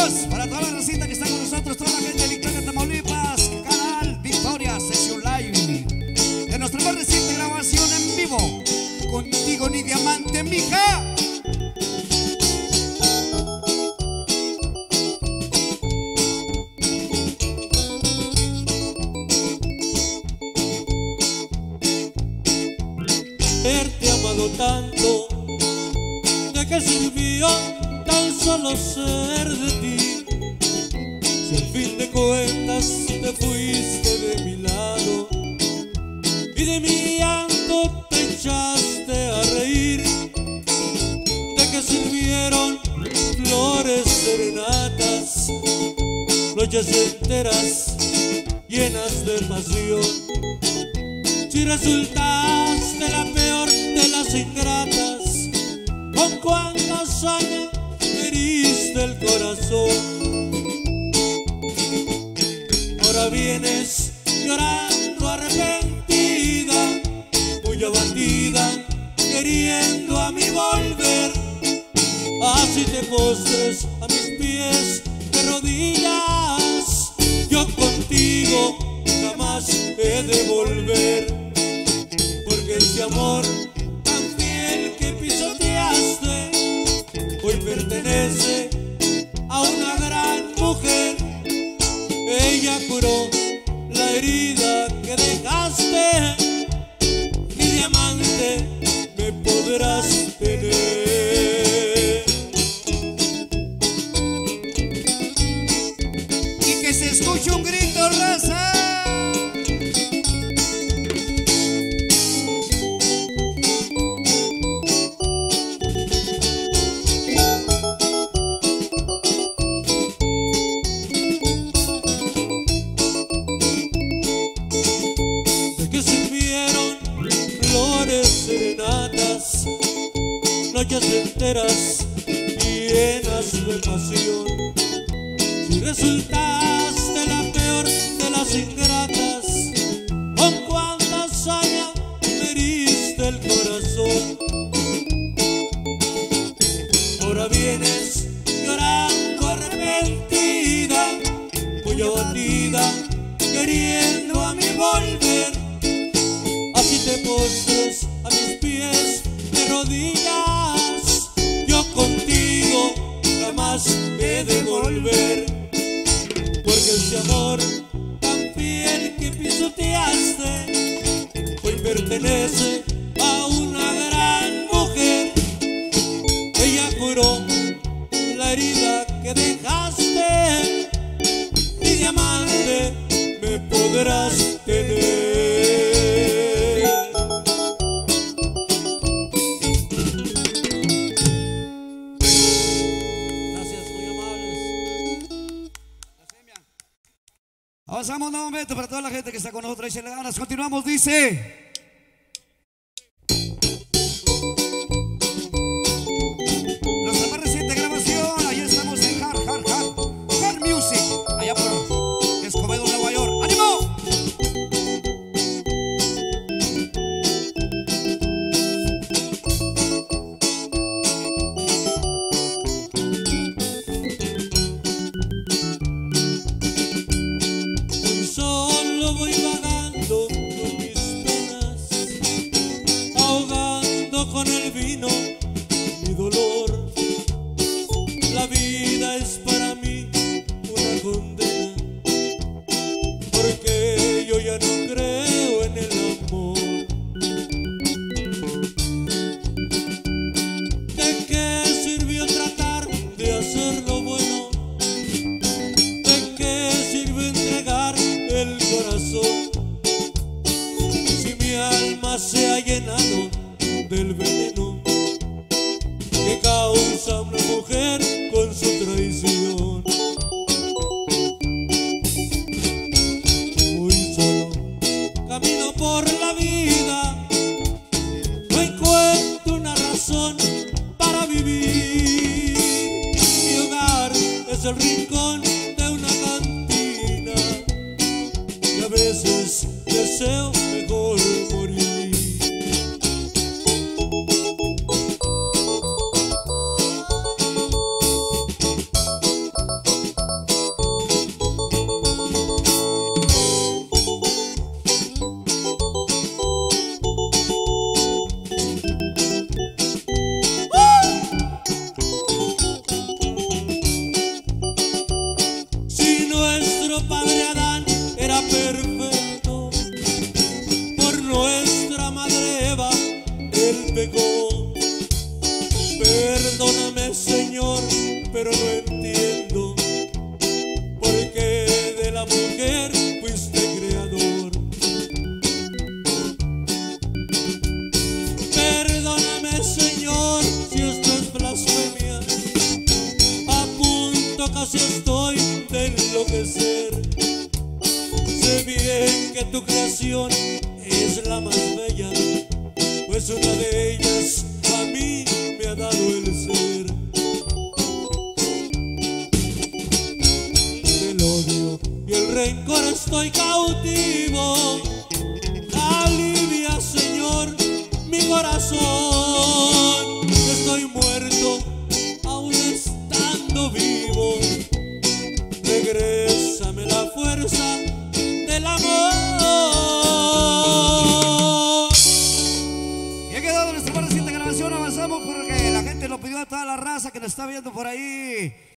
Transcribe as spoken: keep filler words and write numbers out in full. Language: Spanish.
Saludos para toda la racita que está con nosotros, toda la gente de Victoria, Tamaulipas, canal Victoria Sesión Live. De nuestra más reciente grabación en vivo, contigo ni diamante, mija. Haberte amado tanto, ¿de qué sirvió tan solo ser de ti? Si al fin de cuentas te fuiste de mi lado y de mi llanto te echaste a reír. ¿De qué sirvieron flores serenatas, noches enteras llenas de pasión? Si resultaste la peor de las ingratas, con cuánta saña heriste el corazón. Ahora vienes llorando arrepentida, muy abatida, queriendo a mí volver. Así te postres a mis pies de rodillas, yo contigo jamás he de volver. Porque ese amor tan fiel que pisoteaste hoy pertenece a una gran mujer. Ella curó la herida que dejaste, mi diamante me podrás tener. Y que se escuche un grito, raza. Serenatas, noches enteras llenas de pasión. Si resultaste la peor de las ingratas, con cuánta saña me heriste el corazón. Ahora vienes llorando arrepentida, muy abatida, queriendo a mí volver. Así te postres a mis pies de rodillas, yo contigo jamás he de volver. Porque ese amor tan fiel que pisoteaste hoy pertenece a una gran mujer. Ella curó la herida que dejaste, mi diamante me podrás tener. Avanzamos nuevamente para toda la gente que está con nosotros. Échale ganas. Continuamos, dice. Nuestra más reciente grabación. Ahí estamos en Hard, Hard, Hard. Hard Music. Allá por Escobedo, Nueva York. ¡Ánimo! Voy vagando con mis penas, ahogando con el vino mi dolor. La vida es para mí una condena, porque yo ya no creo en el amor. ¿De qué sirvió tratar de hacer lo bueno? ¿De qué sirve entregar el corazón si mi alma se ha llenado del veneno que causa una mujer con su traición? Muy solo camino por la vida, no encuentro una razón para vivir. Mi hogar es el rincón de una cantina y a veces deseo mejor morir. casi estoy de enloquecer. Sé bien que tu creación es la más bella, pues una de ellas a mí me ha dado el ser. Del odio y el rencor estoy cautivo. Alivia, Señor, mi corazón. Estoy muerto, aún estando vivo. Regrésame la fuerza del amor. Y ha quedado nuestra más reciente grabación. Avanzamos porque la gente lo pidió a toda la raza que nos está viendo por ahí.